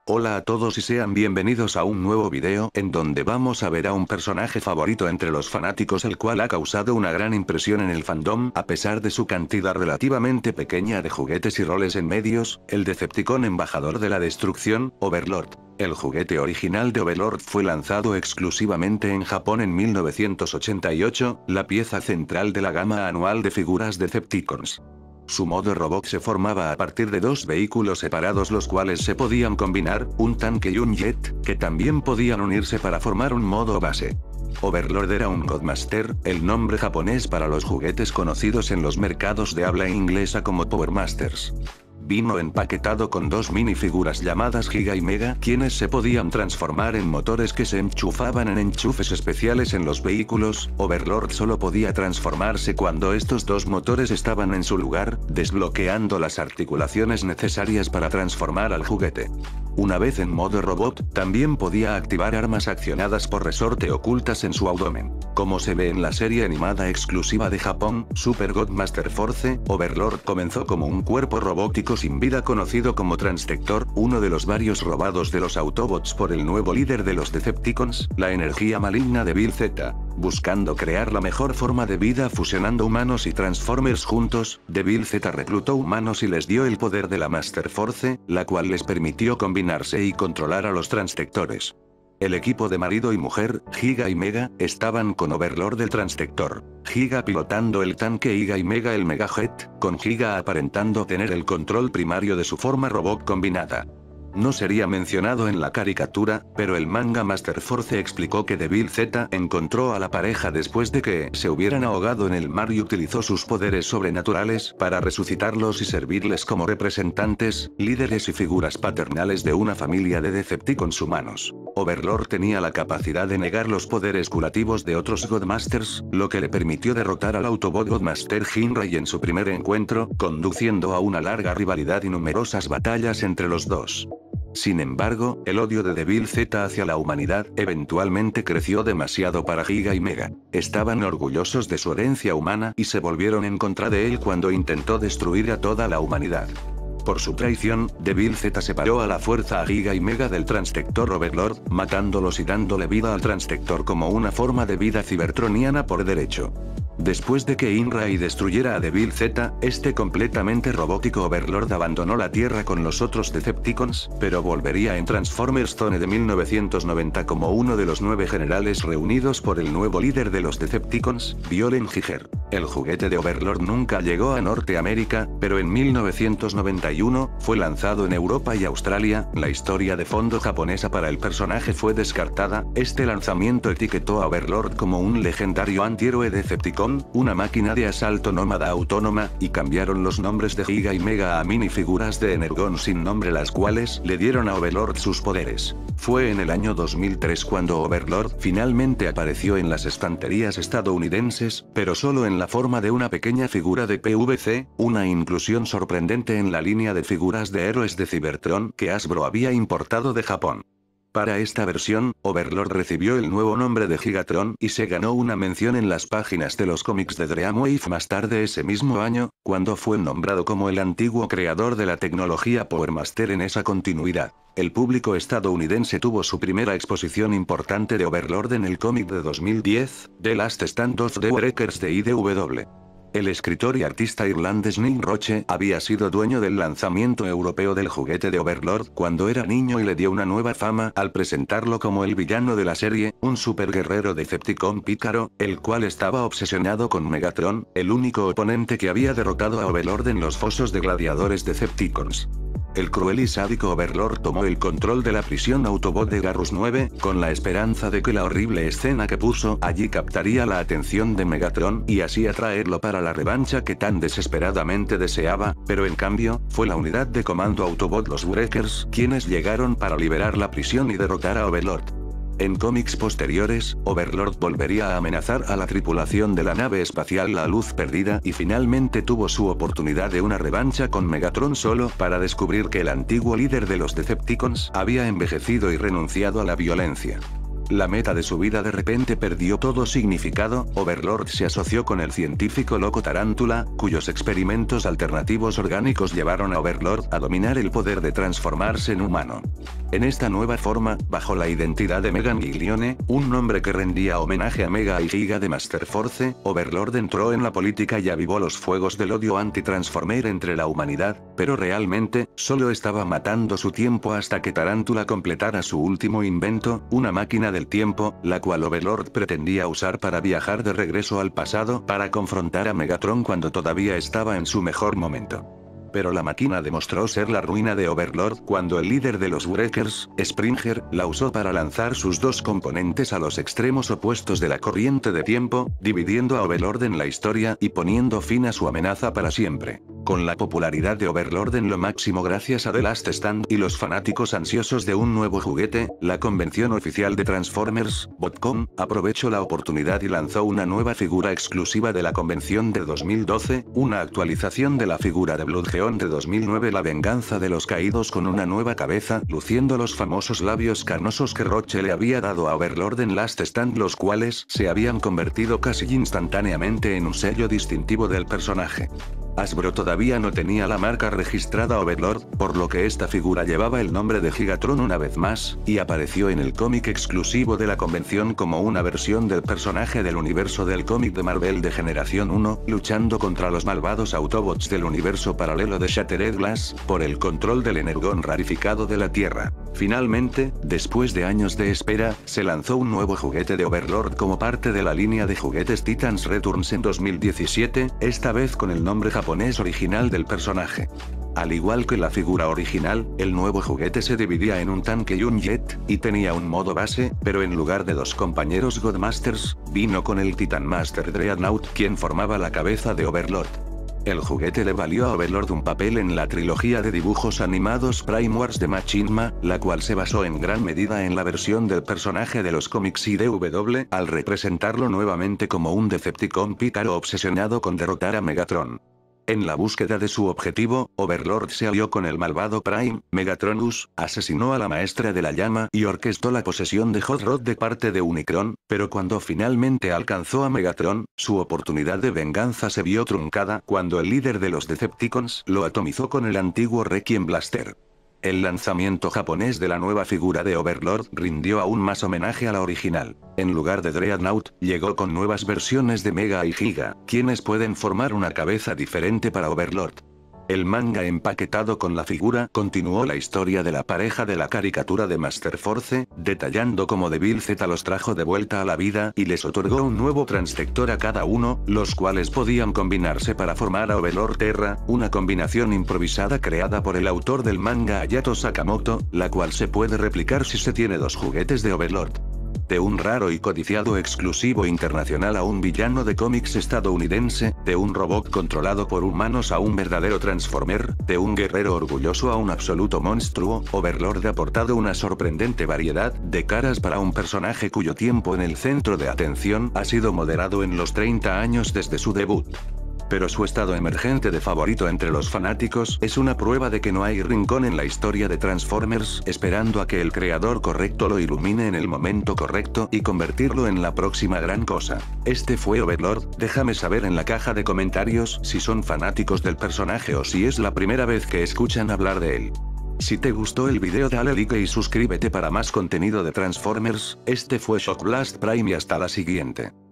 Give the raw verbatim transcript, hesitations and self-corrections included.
Hola a todos y sean bienvenidos a un nuevo video en donde vamos a ver a un personaje favorito entre los fanáticos el cual ha causado una gran impresión en el fandom a pesar de su cantidad relativamente pequeña de juguetes y roles en medios, el Decepticon embajador de la destrucción, Overlord. El juguete original de Overlord fue lanzado exclusivamente en Japón en mil novecientos ochenta y ocho, la pieza central de la gama anual de figuras Decepticons. Su modo robot se formaba a partir de dos vehículos separados los cuales se podían combinar, un tanque y un jet, que también podían unirse para formar un modo base. Overlord era un Godmaster, el nombre japonés para los juguetes conocidos en los mercados de habla inglesa como Power Masters. Vino empaquetado con dos minifiguras llamadas Giga y Mega, quienes se podían transformar en motores que se enchufaban en enchufes especiales en los vehículos. Overlord solo podía transformarse cuando estos dos motores estaban en su lugar, desbloqueando las articulaciones necesarias para transformar al juguete. Una vez en modo robot, también podía activar armas accionadas por resorte ocultas en su abdomen. Como se ve en la serie animada exclusiva de Japón, Super Godmaster Force, Overlord comenzó como un cuerpo robótico sin vida conocido como Transdector, uno de los varios robados de los Autobots por el nuevo líder de los Decepticons, la energía maligna de Bill Z. Buscando crear la mejor forma de vida fusionando humanos y Transformers juntos, Bill Z reclutó humanos y les dio el poder de la Master Force, la cual les permitió combinarse y controlar a los Transdectores. El equipo de marido y mujer, Giga y Mega, estaban con Overlord el Transdector, Giga pilotando el tanque Giga y Mega el Megajet, con Giga aparentando tener el control primario de su forma robot combinada. No sería mencionado en la caricatura, pero el manga Master Force explicó que Bill Z encontró a la pareja después de que se hubieran ahogado en el mar y utilizó sus poderes sobrenaturales para resucitarlos y servirles como representantes, líderes y figuras paternales de una familia de Decepticons humanos. Overlord tenía la capacidad de negar los poderes curativos de otros Godmasters, lo que le permitió derrotar al Autobot Godmaster Jinrai en su primer encuentro, conduciendo a una larga rivalidad y numerosas batallas entre los dos. Sin embargo, el odio de Bill Z hacia la humanidad eventualmente creció demasiado para Giga y Mega. Estaban orgullosos de su herencia humana y se volvieron en contra de él cuando intentó destruir a toda la humanidad. Por su traición, Bill Z separó a la fuerza a Giga y Mega del Transdector Overlord, matándolos y dándole vida al Transdector como una forma de vida cibertroniana por derecho. Después de que Jinrai destruyera a Bill Z, este completamente robótico Overlord abandonó la Tierra con los otros Decepticons, pero volvería en Transformers Zone de mil novecientos noventa como uno de los nueve generales reunidos por el nuevo líder de los Decepticons, Violen Giger. El juguete de Overlord nunca llegó a Norteamérica, pero en mil novecientos noventa y uno, fue lanzado en Europa y Australia. La historia de fondo japonesa para el personaje fue descartada. Este lanzamiento etiquetó a Overlord como un legendario antihéroe Decepticon, una máquina de asalto nómada autónoma, y cambiaron los nombres de Giga y Mega a minifiguras de Energon sin nombre las cuales le dieron a Overlord sus poderes. Fue en el año dos mil tres cuando Overlord finalmente apareció en las estanterías estadounidenses, pero solo en la forma de una pequeña figura de P V C, una inclusión sorprendente en la línea de figuras de héroes de Cybertron que Hasbro había importado de Japón. Para esta versión, Overlord recibió el nuevo nombre de Gigatron y se ganó una mención en las páginas de los cómics de Dreamwave más tarde ese mismo año, cuando fue nombrado como el antiguo creador de la tecnología Power Master en esa continuidad. El público estadounidense tuvo su primera exposición importante de Overlord en el cómic de dos mil diez, The Last Stand of the Breakers de I D W. El escritor y artista irlandés Nick Roche había sido dueño del lanzamiento europeo del juguete de Overlord cuando era niño y le dio una nueva fama al presentarlo como el villano de la serie, un superguerrero Decepticon pícaro, el cual estaba obsesionado con Megatron, el único oponente que había derrotado a Overlord en los fosos de gladiadores Decepticons. El cruel y sádico Overlord tomó el control de la prisión Autobot de Garrus nueve, con la esperanza de que la horrible escena que puso allí captaría la atención de Megatron y así atraerlo para la revancha que tan desesperadamente deseaba, pero en cambio, fue la unidad de comando Autobot los Breakers quienes llegaron para liberar la prisión y derrotar a Overlord. En cómics posteriores, Overlord volvería a amenazar a la tripulación de la nave espacial La Luz Perdida y finalmente tuvo su oportunidad de una revancha con Megatron solo para descubrir que el antiguo líder de los Decepticons había envejecido y renunciado a la violencia. La meta de su vida de repente perdió todo significado. Overlord se asoció con el científico loco Tarántula, cuyos experimentos alternativos orgánicos llevaron a Overlord a dominar el poder de transformarse en humano. En esta nueva forma, bajo la identidad de Megan Giglione, un nombre que rendía homenaje a Mega y Giga de Master Force, Overlord entró en la política y avivó los fuegos del odio anti-transformer entre la humanidad, pero realmente, solo estaba matando su tiempo hasta que Tarántula completara su último invento, una máquina del tiempo, la cual Overlord pretendía usar para viajar de regreso al pasado para confrontar a Megatron cuando todavía estaba en su mejor momento. Pero la máquina demostró ser la ruina de Overlord cuando el líder de los Breakers, Springer, la usó para lanzar sus dos componentes a los extremos opuestos de la corriente de tiempo, dividiendo a Overlord en la historia y poniendo fin a su amenaza para siempre. Con la popularidad de Overlord en lo máximo gracias a The Last Stand y los fanáticos ansiosos de un nuevo juguete, la convención oficial de Transformers, Botcom, aprovechó la oportunidad y lanzó una nueva figura exclusiva de la convención de dos mil doce, una actualización de la figura de Bloodgeon de dos mil nueve, La venganza de los caídos, con una nueva cabeza, luciendo los famosos labios carnosos que Roche le había dado a Overlord en Last Stand, los cuales se habían convertido casi instantáneamente en un sello distintivo del personaje. Hasbro todavía no tenía la marca registrada Overlord, por lo que esta figura llevaba el nombre de Gigatron una vez más, y apareció en el cómic exclusivo de la convención como una versión del personaje del universo del cómic de Marvel de Generación uno, luchando contra los malvados Autobots del universo paralelo de Shattered Glass, por el control del energón rarificado de la Tierra. Finalmente, después de años de espera, se lanzó un nuevo juguete de Overlord como parte de la línea de juguetes Titans Returns en dos mil diecisiete, esta vez con el nombre japonés original del personaje. Al igual que la figura original, el nuevo juguete se dividía en un tanque y un jet, y tenía un modo base, pero en lugar de dos compañeros Godmasters, vino con el Titan Master Dreadnought, quien formaba la cabeza de Overlord. El juguete le valió a Overlord un papel en la trilogía de dibujos animados Prime Wars de Machinima, la cual se basó en gran medida en la versión del personaje de los cómics I D W, al representarlo nuevamente como un Decepticon pícaro obsesionado con derrotar a Megatron. En la búsqueda de su objetivo, Overlord se alió con el malvado Prime, Megatronus, asesinó a la maestra de la llama y orquestó la posesión de Hot Rod de parte de Unicron, pero cuando finalmente alcanzó a Megatron, su oportunidad de venganza se vio truncada cuando el líder de los Decepticons lo atomizó con el antiguo Requiem Blaster. El lanzamiento japonés de la nueva figura de Overlord rindió aún más homenaje a la original. En lugar de Dreadnought, llegó con nuevas versiones de Mega y Giga, quienes pueden formar una cabeza diferente para Overlord. El manga empaquetado con la figura continuó la historia de la pareja de la caricatura de Master Force, detallando cómo Devil Z los trajo de vuelta a la vida y les otorgó un nuevo transdector a cada uno, los cuales podían combinarse para formar a Overlord Terra, una combinación improvisada creada por el autor del manga Hayato Sakamoto, la cual se puede replicar si se tiene dos juguetes de Overlord. De un raro y codiciado exclusivo internacional a un villano de cómics estadounidense, de un robot controlado por humanos a un verdadero Transformer, de un guerrero orgulloso a un absoluto monstruo, Overlord ha aportado una sorprendente variedad de caras para un personaje cuyo tiempo en el centro de atención ha sido moderado en los treinta años desde su debut. Pero su estado emergente de favorito entre los fanáticos es una prueba de que no hay rincón en la historia de Transformers esperando a que el creador correcto lo ilumine en el momento correcto y convertirlo en la próxima gran cosa. Este fue Overlord, déjame saber en la caja de comentarios si son fanáticos del personaje o si es la primera vez que escuchan hablar de él. Si te gustó el video dale like y suscríbete para más contenido de Transformers, este fue Shock Blast Prime y hasta la siguiente.